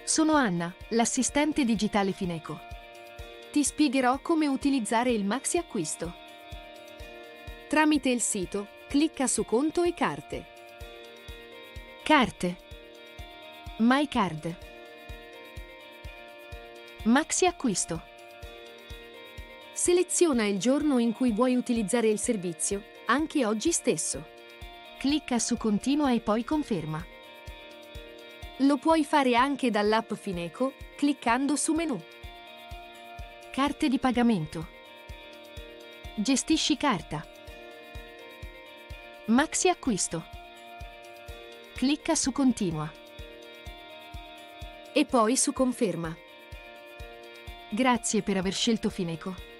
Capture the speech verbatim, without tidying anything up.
Sono Anna, l'assistente digitale Fineco. Ti spiegherò come utilizzare il Maxi Acquisto. Tramite il sito, clicca su Conto e Carte. Carte. My Card. Maxi Acquisto. Seleziona il giorno in cui vuoi utilizzare il servizio, anche oggi stesso. Clicca su Continua e poi conferma. Lo puoi fare anche dall'app Fineco, cliccando su Menu. Carte di pagamento. Gestisci carta. Maxi Acquisto. Clicca su Continua. E poi su Conferma. Grazie per aver scelto Fineco.